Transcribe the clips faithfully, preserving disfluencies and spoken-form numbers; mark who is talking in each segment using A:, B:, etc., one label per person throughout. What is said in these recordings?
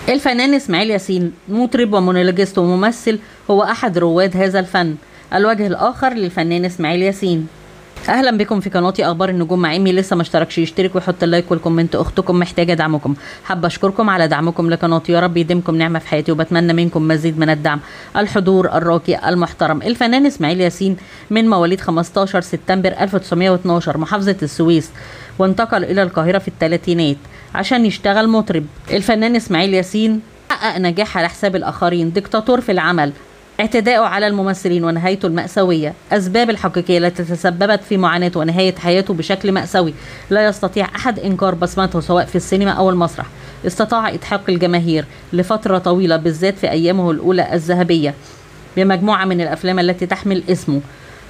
A: الفنان إسماعيل ياسين مطرب ومونولوجيست وممثل، هو أحد رواد هذا الفن. الوجه الآخر للفنان إسماعيل ياسين. اهلا بكم في قناتي اخبار النجوم. مع امي لسه ما اشتركش يشترك ويحط اللايك والكومنت. اختكم محتاجه دعمكم. حابه اشكركم على دعمكم لقناتي، يا رب يديمكم نعمه في حياتي، وبتمنى منكم مزيد من الدعم. الحضور الراقي المحترم. الفنان اسماعيل ياسين من مواليد خمستاشر سبتمبر ألف وتسعمائة واثني عشر محافظه السويس، وانتقل الى القاهره في الثلاثينات عشان يشتغل مطرب. الفنان اسماعيل ياسين حقق نجاح على حساب الاخرين، ديكتاتور في العمل، اعتداؤه على الممثلين ونهايته المأساوية، أسباب الحقيقية التي تسببت في معاناته ونهاية حياته بشكل مأساوي لا يستطيع أحد إنكار بصمته سواء في السينما أو المسرح. استطاع إضحاك الجماهير لفترة طويلة، بالذات في أيامه الأولى الذهبية، بمجموعة من الأفلام التي تحمل اسمه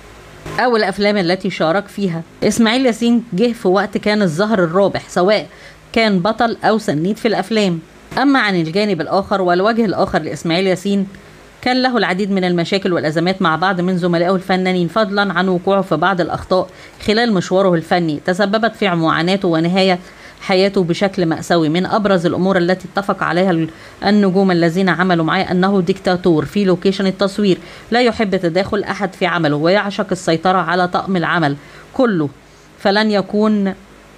A: أو الأفلام التي شارك فيها. إسماعيل ياسين جه في وقت كان الظهر الرابح، سواء كان بطل أو سنيد في الأفلام. أما عن الجانب الآخر والوجه الآخر لإسماعيل ياسين، كان له العديد من المشاكل والأزمات مع بعض من زملائه الفنانين، فضلا عن وقوعه في بعض الأخطاء خلال مشواره الفني تسببت في معاناته ونهاية حياته بشكل مأساوي. من أبرز الأمور التي اتفق عليها النجوم الذين عملوا معه أنه ديكتاتور في لوكيشن التصوير، لا يحب تداخل أحد في عمله، ويعشق السيطرة على طاقم العمل كله، فلن يكون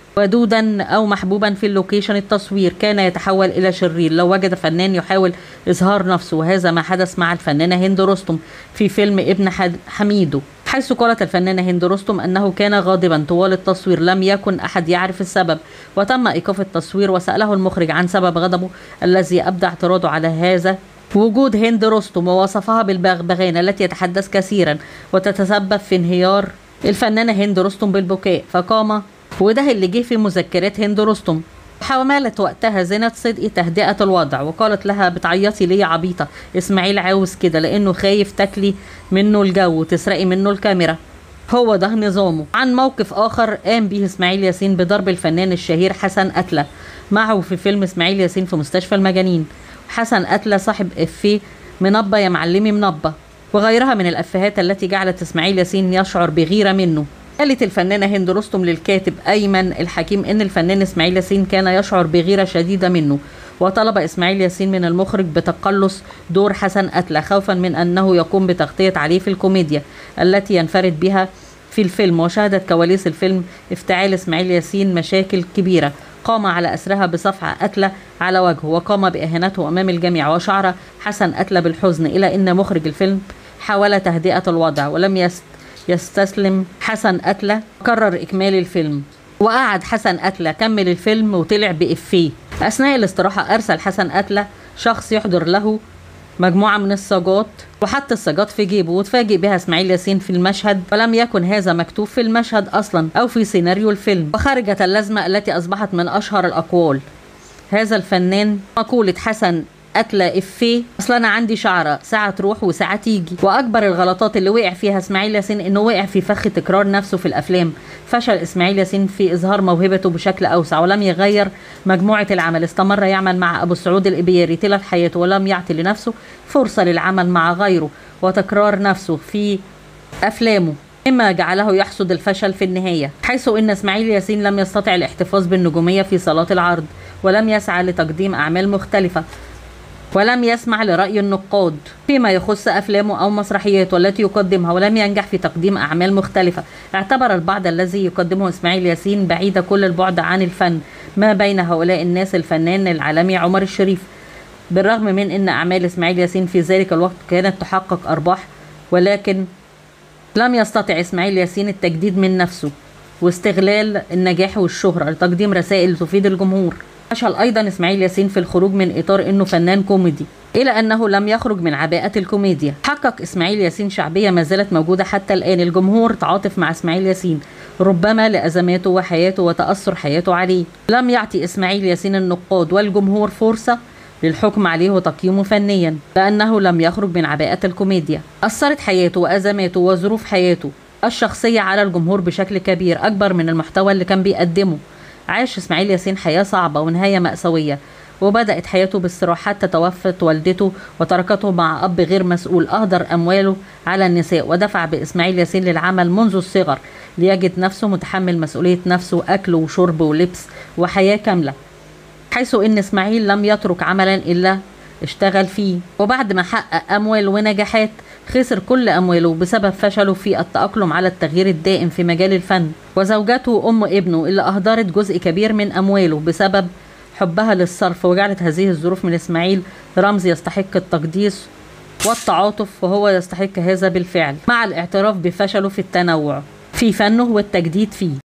A: ودودا أو محبوبا في اللوكيشن التصوير. كان يتحول إلى شرير لو وجد فنان يحاول إظهار نفسه، وهذا ما حدث مع الفنانة هند رستم في فيلم ابن حميدو، حيث قالت الفنانة هند رستم أنه كان غاضبا طوال التصوير، لم يكن أحد يعرف السبب، وتم إيقاف التصوير. وسأله المخرج عن سبب غضبه الذي أبدى اعتراضه على هذا وجود هند رستم، ووصفها بالبغبغانة التي يتحدث كثيرا وتتسبب في انهيار الفنانة هند رستم بالبكاء، فقام وده اللي جه في مذكرات هند رستم. حاولت وقتها زينة صدقي تهدئة الوضع، وقالت لها بتعيطي ليه يا عبيطة؟ إسماعيل عاوز كده لأنه خايف تاكلي منه الجو وتسرقي منه الكاميرا، هو ده نظامه. عن موقف آخر قام به إسماعيل ياسين بضرب الفنان الشهير حسن أتلة معه في فيلم إسماعيل ياسين في مستشفى المجانين. حسن أتلة صاحب إفيه منبة يا معلمي منبة، وغيرها من الأفيهات التي جعلت إسماعيل ياسين يشعر بغيرة منه. قالت الفنانة هند رستم للكاتب أيمن الحكيم إن الفنان إسماعيل ياسين كان يشعر بغيرة شديدة منه، وطلب إسماعيل ياسين من المخرج بتقلص دور حسن أتلة، خوفا من أنه يقوم بتغطية عليه في الكوميديا التي ينفرد بها في الفيلم. وشهدت كواليس الفيلم افتعال إسماعيل ياسين مشاكل كبيرة قام على أسرها بصفع أتلة على وجهه، وقام بإهانته أمام الجميع. وشعر حسن أتلة بالحزن، إلى أن مخرج الفيلم حاول تهدئة الوضع، ولم يست يستسلم حسن أتلة، قرر إكمال الفيلم. وقعد حسن أتلة كمل الفيلم وطلع بإفيه. أثناء الاستراحة أرسل حسن أتلة شخص يحضر له مجموعة من الصاجات، وحط الصاجات في جيبه، وتفاجئ بها إسماعيل ياسين في المشهد، ولم يكن هذا مكتوب في المشهد أصلا أو في سيناريو الفيلم. وخرجت اللازمة التي أصبحت من أشهر الأقوال هذا الفنان، مقولة حسن أتلة إفيه: أصل أنا عندي شعرة ساعة تروح وساعة تيجي. وأكبر الغلطات اللي وقع فيها إسماعيل ياسين إنه وقع في فخ تكرار نفسه في الأفلام. فشل إسماعيل ياسين في إظهار موهبته بشكل أوسع، ولم يغير مجموعة العمل. استمر يعمل مع أبو السعود الإبياري طيلة حياته، ولم يعطي لنفسه فرصة للعمل مع غيره وتكرار نفسه في أفلامه، مما جعله يحصد الفشل في النهاية. حيث إن إسماعيل ياسين لم يستطع الاحتفاظ بالنجومية في صالات العرض، ولم يسعى لتقديم أعمال مختلفة، ولم يسمع لرأي النقاد فيما يخص أفلامه أو مسرحياته التي يقدمها، ولم ينجح في تقديم أعمال مختلفة. اعتبر البعض الذي يقدمه إسماعيل ياسين بعيد كل البعد عن الفن، ما بين هؤلاء الناس الفنان العالمي عمر الشريف، بالرغم من أن أعمال إسماعيل ياسين في ذلك الوقت كانت تحقق أرباح، ولكن لم يستطع إسماعيل ياسين التجديد من نفسه واستغلال النجاح والشهرة لتقديم رسائل تفيد الجمهور. فشل أيضا إسماعيل ياسين في الخروج من إطار أنه فنان كوميدي، إلى أنه لم يخرج من عباءة الكوميديا. حقق إسماعيل ياسين شعبية ما زالت موجودة حتى الآن. الجمهور تعاطف مع إسماعيل ياسين ربما لأزماته وحياته وتأثر حياته عليه. لم يعطي إسماعيل ياسين النقاد والجمهور فرصة للحكم عليه وتقييمه فنيا، لأنه لم يخرج من عباءة الكوميديا. أثرت حياته وأزماته وظروف حياته الشخصية على الجمهور بشكل كبير، أكبر من المحتوى اللي كان بيقدمه. عاش إسماعيل ياسين حياة صعبة ونهاية مأساوية، وبدأت حياته بالصراع حتى توفت والدته وتركته مع أب غير مسؤول أهدر أمواله على النساء. ودفع بإسماعيل ياسين للعمل منذ الصغر ليجد نفسه متحمل مسؤولية نفسه، أكل وشرب ولبس وحياة كاملة. حيث إن إسماعيل لم يترك عملا إلا اشتغل فيه. وبعد ما حقق أموال ونجاحات خسر كل أمواله بسبب فشله في التأقلم على التغيير الدائم في مجال الفن. وزوجته أم ابنه اللي أهدرت جزء كبير من أمواله بسبب حبها للصرف، وجعلت هذه الظروف من إسماعيل رمز يستحق التقديس والتعاطف، وهو يستحق هذا بالفعل، مع الاعتراف بفشله في التنوع في فنه والتجديد فيه.